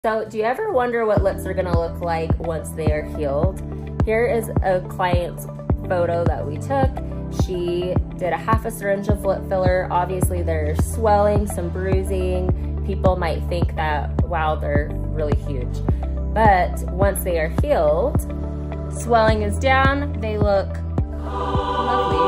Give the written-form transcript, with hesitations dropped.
So do you ever wonder what lips are gonna look like once they are healed? Here is a client's photo that we took. She did a half a syringe of lip filler. Obviously there's swelling, some bruising. People might think that, wow, they're really huge. But once they are healed, swelling is down, they look lovely.